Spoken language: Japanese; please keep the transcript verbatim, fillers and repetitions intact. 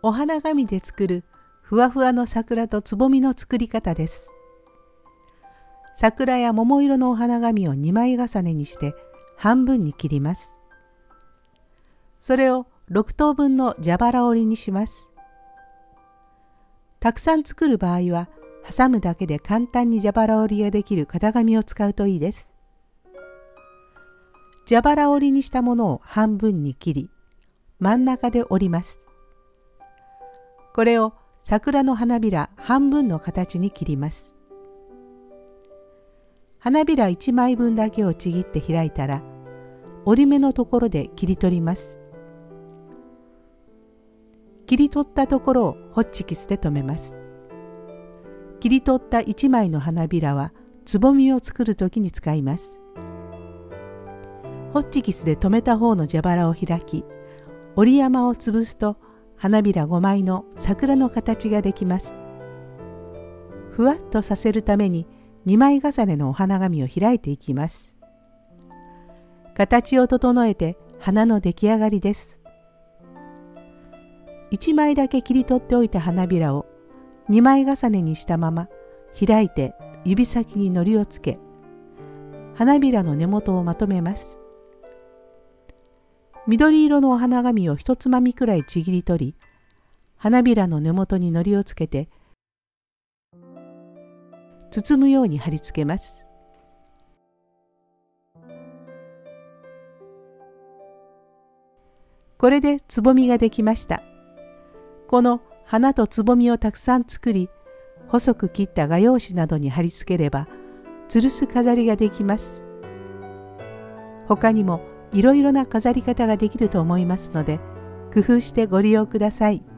お花紙で作るふわふわの桜とつぼみの作り方です。桜や桃色のお花紙をにまい重ねにして半分に切ります。それをろく等分の蛇腹折りにします。たくさん作る場合は、挟むだけで簡単に蛇腹折りができる型紙を使うといいです。蛇腹折りにしたものを半分に切り、真ん中で折ります。これを桜の花びら半分の形に切ります。花びらいちまいぶんだけをちぎって開いたら、折り目のところで切り取ります。切り取ったところをホッチキスで留めます。切り取ったいちまいの花びらはつぼみを作るときに使います。ホッチキスで留めた方の蛇腹を開き、折り山を潰すと花びらごまいの桜の形ができます。ふわっとさせるためににまい重ねのお花紙を開いていきます。形を整えて花の出来上がりです。いちまいだけ切り取っておいた花びらをにまい重ねにしたまま開いて指先に糊をつけ、花びらの根元をまとめます。緑色のお花紙を一つまみくらいちぎり取り、花びらの根元に糊をつけて包むように貼り付けます。これでつぼみができました。この花とつぼみをたくさん作り、細く切った画用紙などに貼り付ければ、吊るす飾りができます。他にもいろいろな飾り方ができると思いますので、工夫してご利用ください。